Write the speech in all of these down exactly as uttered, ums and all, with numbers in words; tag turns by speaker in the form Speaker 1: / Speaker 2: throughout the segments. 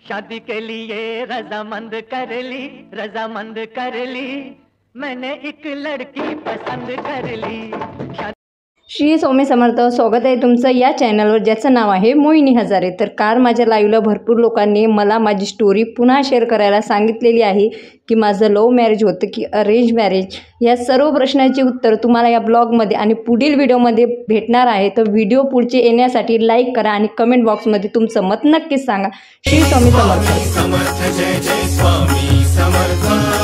Speaker 1: शादी के लिए रजामंद कर ली, रजामंद कर ली, मैंने एक लड़की पसंद कर ली।
Speaker 2: श्री स्वामी समर्थ. स्वागत आहे तुमचं या चॅनलवर ज्याचं नाव आहे मोहिनी हजारे. तर काल माझ्या लाईव्हला भरपूर लोकांनी मला माझी स्टोरी पुन्हा शेअर करायला सांगितलेली आहे की माझं लव्ह मॅरेज होतं की अरेंज मॅरेज. या सर्व प्रश्नांची उत्तर तुम्हाला या ब्लॉगमध्ये आणि पुढील व्हिडिओमध्ये भेटणार आहे. तर व्हिडिओ पुढचे येण्यासाठी लाईक करा आणि कमेंट बॉक्समध्ये तुमचं मत नक्कीच सांगा. श्री स्वामी समर्थ.
Speaker 3: समर्थ जय जय स्वामी समर्थ.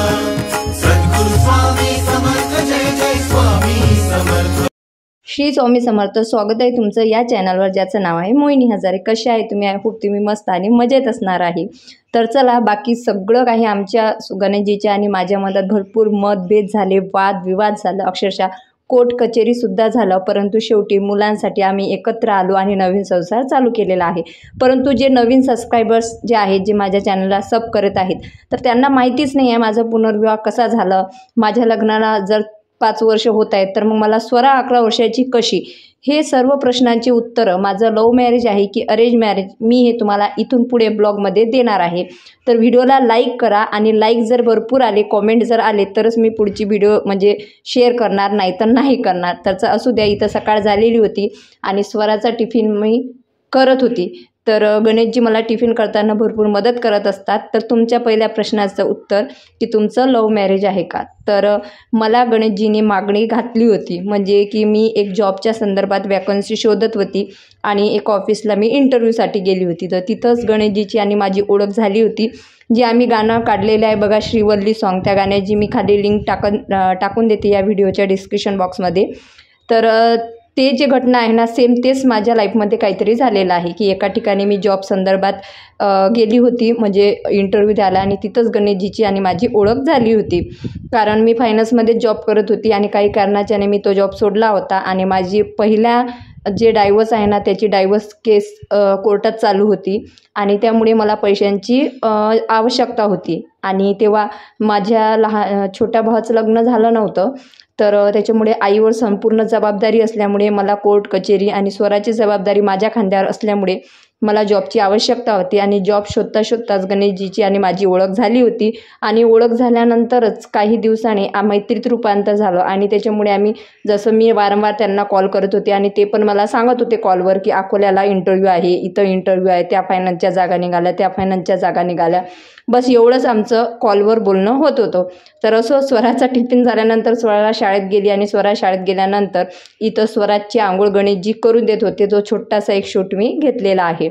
Speaker 3: सद्गुरु स्वामी समर्थ जय जय स्वामी समर्थ.
Speaker 2: श्री स्वामी समर्थ. स्वागत आहे तुमचं या चॅनलवर ज्याचं नाव आहे मोहिनी हजारे. कसे आहे तुम्ही? आय होप तुम्ही मस्त आणि मजेत असणार आहे. तर चला, बाकी सगळं काही आमच्या गणेशजीच्या आणि माझ्या मनात भरपूर मतभेद झाले, वादविवाद झालं, अक्षरशः कोर्ट कचेरीसुद्धा झालं. परंतु शेवटी मुलांसाठी आम्ही एकत्र आलो आणि नवीन संसार चालू केलेला आहे. परंतु जे नवीन सबस्क्रायबर्स जे आहेत, जे माझ्या चॅनलला सब करत आहेत, तर त्यांना माहितीच नाही आहे माझा पुनर्विवाह कसा झाला. माझ्या लग्नाला जर पाच वर्ष होत आहेत तर मग मला स्वरा अकरा वर्षाची कशी? हे सर्व प्रश्नांची उत्तरं, माझं लव्ह मॅरेज आहे की अरेंज मॅरेज, मी हे तुम्हाला इथून पुढे ब्लॉगमध्ये देणार आहे. तर व्हिडिओला लाईक करा आणि लाईक जर भरपूर आले, कॉमेंट जर आले तरच मी पुढची व्हिडिओ म्हणजे शेअर करणार, नाही तर नाही करणार. त्याचं असू द्या. इथं सकाळ झालेली होती आणि स्वराचा टिफिन मी करत होती. तर गणेशजी मला टिफिन करताना भरपूर मदत करत असतात. तर तुमच्या पहिल्या प्रश्नाचं उत्तर की तुमचं लव्ह मॅरेज आहे का? तर मला गणेशजीने मागणी घातली होती, म्हणजे की मी एक जॉबच्या संदर्भात वॅकन्सी शोधत होती आणि एक ऑफिसला मी इंटरव्ह्यूसाठी गेली होती. तर तिथंच गणेशजीची आणि माझी ओळख झाली होती. जे आम्ही गाणं काढलेलं आहे बघा, श्रीवल्ली सॉन्ग, त्या गाण्याची मी खाली लिंक टाकन टाकून देते या व्हिडिओच्या डिस्क्रिप्शन बॉक्समध्ये. तर ते जे घटना आहे ना, सेम तेच माझ्या लाईफमध्ये काहीतरी झालेलं आहे की एका ठिकाणी मी जॉब संदर्भात गेली होती, म्हणजे इंटरव्ह्यू द्यायला, आणि तिथंच गणेशजीची आणि माझी ओळख झाली होती. कारण मी फायनान्समध्ये जॉब करत होती आणि काही कारणाच्याने मी तो जॉब सोडला होता आणि माझी पहिल्या जे डायव्हर्स आहे ना, त्याची डायव्हर्स केस कोर्टात चालू होती आणि त्यामुळे मला पैशांची आवश्यकता होती. आणि तेव्हा माझ्या लहान छोट्या भावाचं लग्न झालं नव्हतं, तर त्याच्यामुळे आईवर संपूर्ण जबाबदारी असल्यामुळे मला कोर्ट कचेरी आणि स्वराची जबाबदारी माझ्या खांद्यावर असल्यामुळे मला जॉबची आवश्यकता होती. आणि जॉब शोधता शोधताच गणेशजीची आणि माझी ओळख झाली होती. आणि ओळख झाल्यानंतरच काही दिवसांनी मैत्रीत रूपांतर झालं आणि त्याच्यामुळे आम्ही, जसं मी वारंवार त्यांना कॉल करत होते आणि ते पण मला सांगत होते कॉलवर की अकोल्याला इंटरव्ह्यू आहे, इथं इंटरव्ह्यू आहे, त्या फायनान्सच्या जागा निघाल्या, त्या फायनान्सच्या जागा निघाल्या, बस एवढंच आमचं कॉलवर बोलणं होत होतं. तर असं स्वराचा टिफिन झाल्यानंतर स्वराला शाळेत गेली आणि स्वरा शाळेत गेल्यानंतर इथं स्वराची आंघोळ गणेशजी करून देत होते. जो छोटासा एक शूट मी घेतलेला आहे.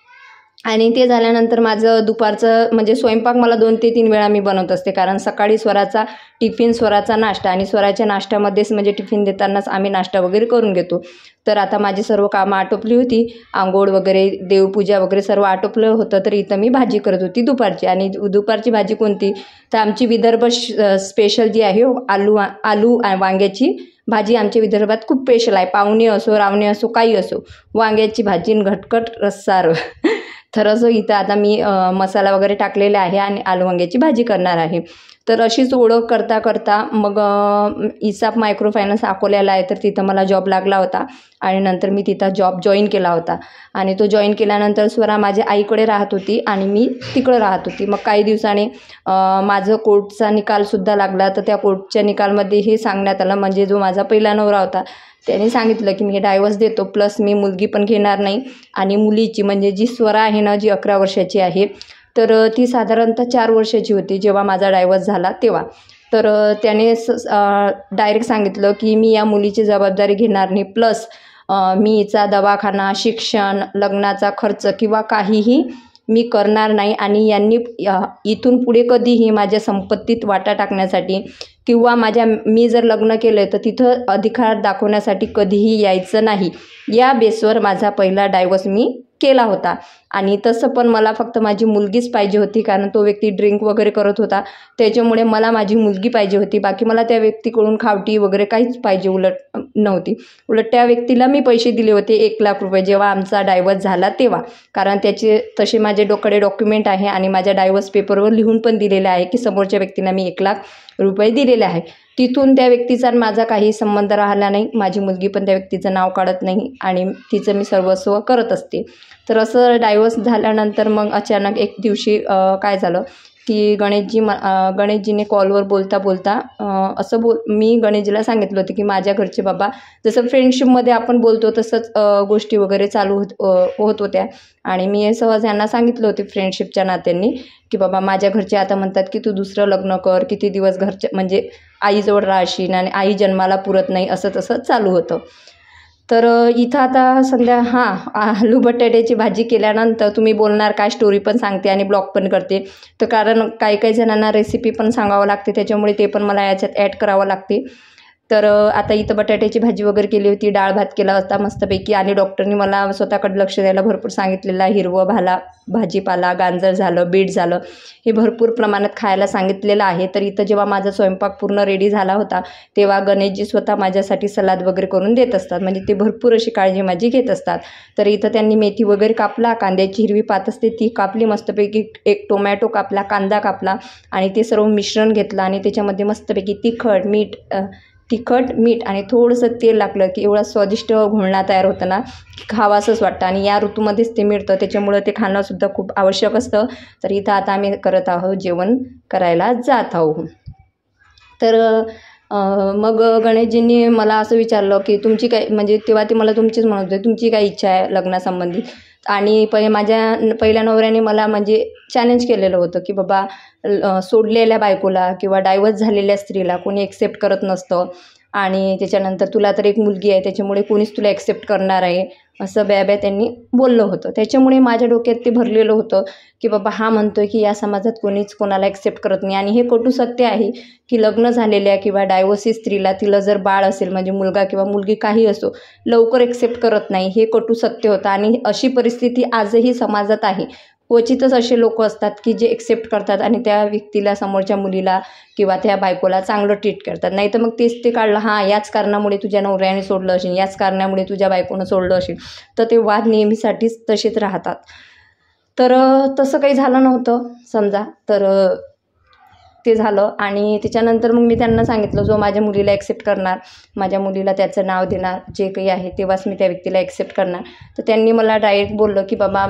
Speaker 2: आणि ते झाल्यानंतर माझं दुपारचं म्हणजे स्वयंपाक मला दोन ते तीन वेळा मी बनवत असते, कारण सकाळी स्वराचा टिफिन, स्वराचा नाश्ता, आणि स्वराच्या नाश्त्यामध्येच म्हणजे टिफिन देतानाच आम्ही नाश्ता वगैरे करून घेतो. तर आता माझी सर्व कामं आटोपली होती, आंघोळ वगैरे, देवपूजा वगैरे सर्व आटोपलं होतं. तर इथं मी भाजी करत होती दुपारची. आणि दुपारची भाजी कोणती? तर आमची विदर्भ स्पेशल जी आहे, आलू आलू वांग्याची भाजी आमच्या विदर्भात खूप स्पेशल आहे. पाहुणे असो, रावणे असो, काही असो, वांग्याची भाजी घटकट रस्सार. तर असं इथं आता मी मसाला वगैरे टाकलेला आहे आणि आलू वांग्याची भाजी करणार आहे. तर अशीच ओळख करता करता मग इसाप मायक्रो फायनान्स अकोल्याला आहे, तर तिथं मला जॉब लागला होता आणि नंतर मी तिथं जॉब जॉईन केला होता. आणि तो जॉईन केल्यानंतर स्वरा माझ्या आईकडे राहत होती आणि मी तिकडं राहत होती. मग काही दिवसांनी माझं कोर्टचा निकालसुद्धा लागला. तर त्या कोर्टच्या निकालमध्ये हे सांगण्यात आलं, म्हणजे जो माझा पहिला नवरा होता त्याने सांगितलं की मी डायव्हर्स देतो, प्लस मी मुलगी पण घेणार नाही. आणि मुलीची म्हणजे जी स्वरा आहे ना, जी अकरा वर्षाची आहे, तर ती साधारणतः चार वर्षाची होती जेव्हा माझा डायव्हर्स झाला तेव्हा. तर त्याने डायरेक्ट सांगितलं की मी या मुलीची जबाबदारी घेणार नाही, प्लस मी हिचा दवाखाना, शिक्षण, लग्नाचा खर्च किंवा काहीही मी करणार नाही. आणि यांनी इथून पुढे कधीही माझ्या संपत्तीत वाटा टाकण्यासाठी किंवा माझ्या मी जर लग्न केलं तर तिथं अधिकार दाखवण्यासाठी कधीही यायचं नाही, या बेसवर माझा पहिला डायव्हर्स मी केला होता. आणि तसं पण मला फक्त माझी मुलगीच पाहिजे होती, कारण तो व्यक्ती ड्रिंक वगैरे करत होता, त्याच्यामुळे मला माझी मुलगी पाहिजे होती. बाकी मला त्या व्यक्तीकडून खावटी वगैरे काहीच पाहिजे उलट नव्हती. उलट त्या व्यक्तीला मी पैसे दिले होते एक लाख रुपये जेव्हा आमचा डायव्हर्स झाला तेव्हा, कारण त्याचे तसे माझे डोकडे डॉक्युमेंट आहे आणि माझ्या डायव्हर्स पेपरवर लिहून पण दिलेले आहे की समोरच्या व्यक्तीला मी एक लाख रुपये दिलेले आहे. तिथून त्या व्यक्तीचा आणि माझा काही संबंध राहिला नाही. माझी मुलगी पण त्या व्यक्तीचं नाव काढत नाही आणि तिचं मी सर्वस्व करत असते. तर असं डायव्हर्स झाल्यानंतर मग अचानक एक दिवशी काय झालं की गणेशजी म गणेशजीने कॉलवर बोलता बोलता असं बोल मी गणेशजीला सांगितलं होतं की माझ्या घरचे बाबा, जसं फ्रेंडशिपमध्ये आपण बोलतो तसंच गोष्टी वगैरे चालू होत होत होत्या आणि मी सहज यांना सांगितलं होते फ्रेंडशिपच्या नात्यांनी की बाबा माझ्या घरचे आता म्हणतात की तू दुसरं लग्न कर, किती दिवस घरच्या म्हणजे आईजवळ राहशील आणि आई जन्माला पुरत नाही, असं तसं चालू होतं. तर इथं आता संध्या हां आलू बटाट्याची भाजी केल्यानंतर तुम्ही बोलणार काय, स्टोरी पण सांगते आणि ब्लॉग पण करते. तर कारण काही काही जणांना रेसिपी पण सांगावं लागते, त्याच्यामुळे ते पण मला याच्यात ॲड करावं लागते. तर आता इथं बटाट्याची भाजी वगैरे केली होती, डाळ भात केला होता मस्तपैकी आणि डॉक्टरनी मला स्वतःकडे लक्ष द्यायला भरपूर सांगितलेलं आहे. हिरवं भाला भाजीपाला, गाजर झालं, बीट झालं, हे भरपूर प्रमाणात खायला सांगितलेलं आहे. तर इथं जेव्हा माझा स्वयंपाक पूर्ण रेडी झाला होता तेव्हा गणेशजी स्वतः माझ्यासाठी सलाद वगैरे करून देत असतात, म्हणजे ते भरपूर अशी काळजी माझी घेत असतात. तर इथं त्यांनी मेथी वगैरे कापला, कांद्याची हिरवी पात असते ती कापली मस्तपैकी, एक टोमॅटो कापला, कांदा कापला आणि ते सर्व मिश्रण घेतलं आणि त्याच्यामध्ये मस्तपैकी तिखट मीठ तिखट मीठ आणि थोडंसं तेल लागलं की एवढा स्वादिष्ट घोळणा तयार होतं ना की खावासंच वाटतं आणि या ऋतूमध्येच ते मिळतं, त्याच्यामुळं ते खाणंसुद्धा खूप आवश्यक असतं. तर इथं आता आम्ही करत आहोत, जेवण करायला जात आहोत. तर मग गणेशजींनी मला असं विचारलं की तुमची काय, म्हणजे तेव्हा ते मला तुमचीच म्हणत होते, तुमची काय इच्छा आहे लग्नासंबंधित. आणि पहिले माझ्या पहिल्या नवऱ्याने मला म्हणजे चॅलेंज केलेलं होतं की बाबा सोडलेल्या बायकोला किंवा डायव्हर्स झालेल्या स्त्रीला कोणी एक्सेप्ट करत नसतं आणि त्याच्यानंतर तुला तर एक मुलगी आहे त्याच्यामुळे कोणीच तुला एक्सेप्ट करणार आहे, असं ब्याब्या त्यांनी बोललं होतं. त्याच्यामुळे माझ्या डोक्यात ते भरलेलं होतं की बाबा हा म्हणतोय की या समाजात कोणीच कोणाला एक्सेप्ट करत नाही आणि हे कटू सत्य आहे की लग्न झालेल्या किंवा डायव्होर्सी स्त्रीला तिला जर बाळ असेल म्हणजे मुलगा किंवा मुलगी काही असो लवकर एक्सेप्ट करत नाही, हे कटू सत्य होतं आणि अशी परिस्थिती आजही समाजात आहे. क्वचितच असे लोक असतात की जे एक्सेप्ट करतात आणि त्या व्यक्तीला, समोरच्या मुलीला किंवा त्या बायकोला चांगलं ट्रीट करतात. नाही तर मग तेच ते काढलं, हां याच कारणामुळे तुझ्या नवऱ्याने सोडलं असेल, याच कारणामुळे तुझ्या बायकोनं सोडलं असेल, तर ते वाद नेहमीसाठीच तसेच राहतात. तर तसं काही झालं नव्हतं समजा. तर ते झालं आणि त्याच्यानंतर मग मी त्यांना सांगितलं जो माझ्या मुलीला ॲक्सेप्ट करणार, माझ्या मुलीला त्याचं नाव देणार, जे काही आहे तेव्हाच मी त्या व्यक्तीला ॲक्सेप्ट करणार. तर त्यांनी मला डायरेक्ट बोललं की बाबा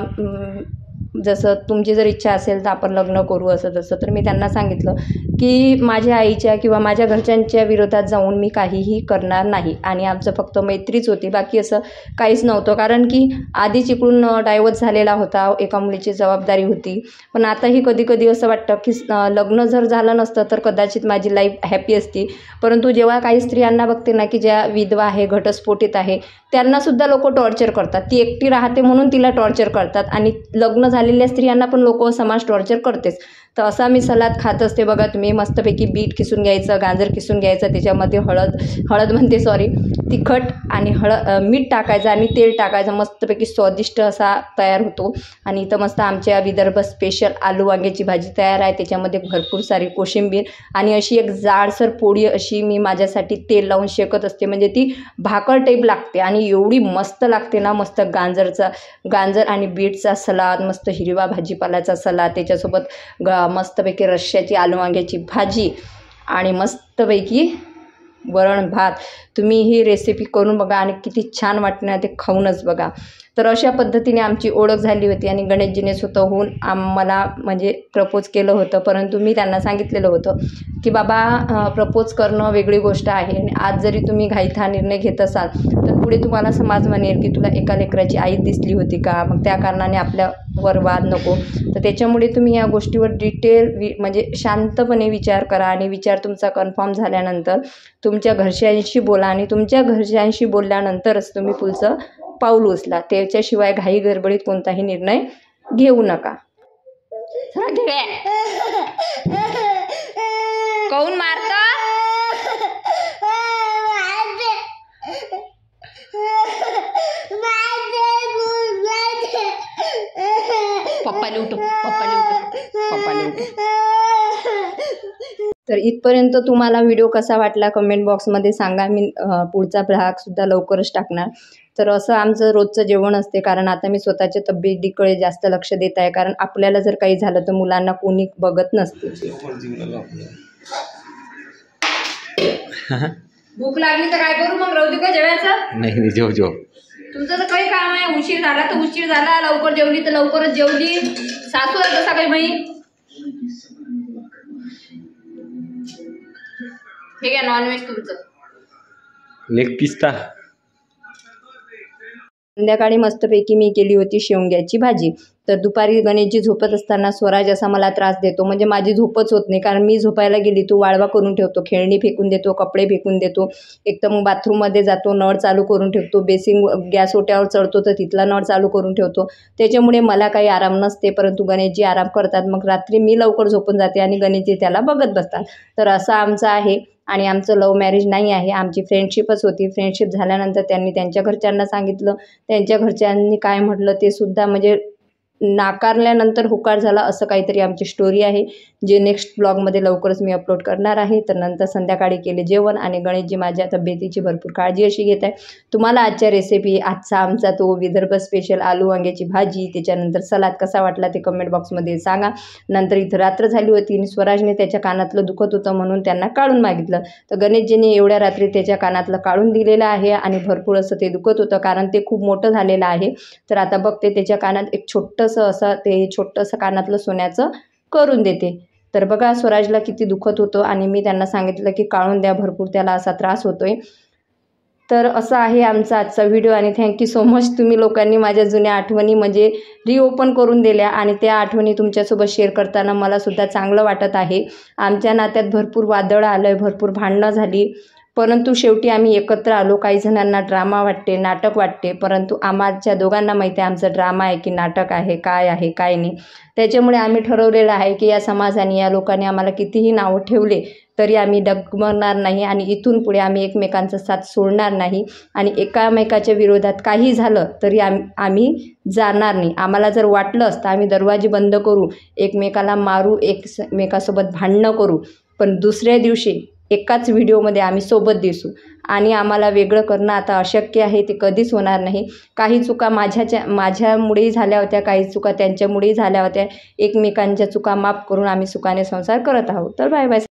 Speaker 2: जसं तुमची जर इच्छा असेल तर आपण लग्न करू असं तसं. तर मी त्यांना सांगितलं की माझ्या आईच्या किंवा माझ्या घरच्यांच्या विरोधात जाऊन मी काहीही करणार नाही आणि आमचं फक्त मैत्रीच होती, बाकी असं काहीच नव्हतं. कारण की आधीच इकडून डायव्हर्स झालेला होता, एका मुलीची जबाबदारी होती. पण आताही कधी कधी असं वाटतं की लग्न जर झालं नसतं तर कदाचित माझी लाईफ हॅपी असती. परंतु जेव्हा काही स्त्रियांना बघते ना की ज्या विधवा आहे, घटस्फोटित आहे, त्यांनासुद्धा लोक टॉर्चर करतात. ती एकटी राहते म्हणून तिला टॉर्चर करतात आणि लग्न झालेल्या स्त्रियांना पण लोक समाज टॉर्चर करतेच. तर असा मी सलाद खात असते बघा. तुम्ही मस्तपैकी बीट किसून घ्यायचं, गाजर किसून घ्यायचं, त्याच्यामध्ये हळद हळद म्हणते सॉरी तिखट आणि हळद मीठ टाकायचं आणि तेल टाकायचं, मस्तपैकी स्वादिष्ट असा तयार होतो. आणि इथं मस्त आमच्या विदर्भ स्पेशल आलू वांग्याची भाजी तयार आहे, त्याच्यामध्ये भरपूर सारी कोशिंबीर आणि अशी एक जाडसर पोळी अशी मी माझ्यासाठी तेल लावून शेकत असते, म्हणजे ती भाकर टाईप लागते आणि एवढी मस्त लागते ना. मस्त गाजरचा गाजर आणि बीटचा सलाद, मस्त हिरवा भाजीपाल्याचा सलाद, त्याच्यासोबत ग मस्तपैकी रश्श्याची आलू वांग्याची भाजी आणि मस्तपैकी वरण भात. तुम्ही ही रेसिपी करून बघा आणि किती छान वाटणार ते खाऊनच बघा. तर अशा पद्धतीने आमची ओळख झाली होती आणि गणेशजीने स्वतःहून आम्हाला म्हणजे प्रपोज केलं होतं. परंतु मी त्यांना सांगितलेलं होतं की बाबा प्रपोज करणं वेगळी गोष्ट आहे आणि आज जरी तुम्ही घाईत हा निर्णय घेत असाल तर पुढे तुम्हाला समाज म्हणेल की तुला एका लेकराची आई दिसली होती का, मग त्या कारणाने आपल्यावर वाद नको. तर त्याच्यामुळे तुम्ही या गोष्टीवर डिटेल वि म्हणजे शांतपणे विचार करा आणि विचार तुमचा कन्फर्म झाल्यानंतर तुमच्या घरच्यांशी बोला आणि तुमच्या घरच्यांशी बोलल्यानंतरच तुम्ही पुढचं पाऊल उचला. त्याच्याशिवाय घाई गडबडीत कोणताही निर्णय घेऊ नका.
Speaker 4: कोण मारत पप्पाला उठव, पप्पाला उठव, पप्पाला उठव.
Speaker 2: तर इथपर्यंत तुम्हाला व्हिडिओ कसा वाटला कमेंट बॉक्समध्ये सांगा. मी पुढचा भागसुद्धा लवकरच टाकणार. तर असं आमचं रोजचं जेवण असते, कारण आता मी स्वतःच्या तब्येतीकडे जास्त लक्ष देत आहे, कारण आपल्याला जर काही झालं तर मुलांना कोणी बघत नसते. भूक लागली तर काय करू मग? राहू दे का जेवायचं?
Speaker 5: नाही नाही, जेव जेव.
Speaker 2: तुमचं तर काही काम आहे. उशीर झाला तर उशीर झाला, लवकर जेवली तर लवकरच जेवली. सासू आहे तसा काही बाई. हे घ्या नॉनव्हेज तुमचं.
Speaker 5: लेग पिस्ता.
Speaker 2: संध्याकाळी मस्तपैकी मी केली होती शेवग्याची भाजी. तर दुपारी गणेशजी झोपत असताना स्वराज असा मला त्रास देतो, म्हणजे माझी झोपच होत नाही. कारण मी झोपायला गेली तो वाळवा करून ठेवतो, खेळणी फेकून देतो, कपडे फेकून देतो. एक तर मग बाथरूममध्ये जातो, नळ चालू करून ठेवतो, बेसिंग गॅस ओट्यावर चढतो तर तिथला नळ चालू करून ठेवतो. त्याच्यामुळे मला काही आराम नसते, परंतु गणेशजी आराम करतात. मग रात्री मी लवकर झोपून जाते आणि गणेशजी त्याला बघत बसतात. तर असं आमचं आहे. आणि आमचं लव्ह मॅरेज नाही आहे, आमची फ्रेंडशिपच होती. फ्रेंडशिप झाल्यानंतर त्यांनी त्यांच्या घरच्यांना सांगितलं, त्यांच्या घरच्यांनी काय म्हटलं ते सुद्धा म्हणजे नाकारल्यानंतर होकार झाला, असं काहीतरी आमची स्टोरी आहे, जे नेक्स्ट ब्लॉगमध्ये लवकरच मी अपलोड करणार आहे. तर नंतर संध्याकाळी केले जेवण आणि गणेशजी माझ्या तब्येतीची भरपूर काळजी अशी घेत आहे. तुम्हाला आजच्या रेसिपी, आजचा आमचा तो विदर्भ स्पेशल आलू वांग्याची भाजी, त्याच्यानंतर सलाद कसा वाटला ते कमेंट बॉक्समध्ये सांगा. नंतर इथं रात्र झाली होती आणि स्वराजने त्याच्या कानातलं दुखत होतं म्हणून त्यांना काढून मागितलं. तर गणेशजीने एवढ्या रात्री त्याच्या कानातलं काढून दिलेलं आहे आणि भरपूर असं ते दुखत होतं कारण ते खूप मोठं झालेलं आहे. तर आता बघते त्याच्या कानात एक छोटं असं ते छोटंसं कानातलं सोन्याचं करून देते. तर बघा स्वराजला किती दुखत होतं आणि मी त्यांना सांगितलं की काढून द्या, भरपूर त्याला असा त्रास होतोय. तर असं आहे आमचा आजचा व्हिडिओ आणि थँक्यू सो मच. तुम्ही लोकांनी माझ्या जुन्या आठवणी म्हणजे रिओपन करून दिल्या आणि त्या आठवणी तुमच्यासोबत शेअर करताना मला सुद्धा चांगलं वाटत आहे. आमच्या नात्यात भरपूर वादळ आलं आहे, भरपूर भांडणं झाली, परंतु शेवटी आम्ही एकत्र आलो. काही जणांना ड्रामा वाटते, नाटक वाटते, परंतु आम्हाच्या दोघांना माहिती आहे आमचं ड्रामा आहे की नाटक आहे, काय आहे काय नाही. त्याच्यामुळे आम्ही ठरवलेलं आहे की या समाजाने, या लोकांनी आम्हाला कितीही नावं ठेवले तरी आम्ही डगमगणार नाही आणि इथून पुढे आम्ही एकमेकांचा साथ सोडणार नाही आणि एकामेकाच्या विरोधात काही झालं तरी आम्ही आम्ही जाणार नाही. आम्हाला जर वाटलं असतं आम्ही दरवाजे बंद करू, एकमेकाला मारू, एकमेकासोबत भांडणं करू, पण दुसऱ्या दिवशी एकाच व्हिडिओमध्ये आम्ही सोबत दिसू आणि आम्हाला वेगळं करणं आता अशक्य आहे, ते कधीच होणार नाही. काही चुका माझ्याच्या माझ्यामुळेही झाल्या होत्या, काही चुका त्यांच्यामुळेही झाल्या होत्या. एकमेकांच्या चुका माफ करून आम्ही सुखाने संसार करत आहोत. तर बाय बाय.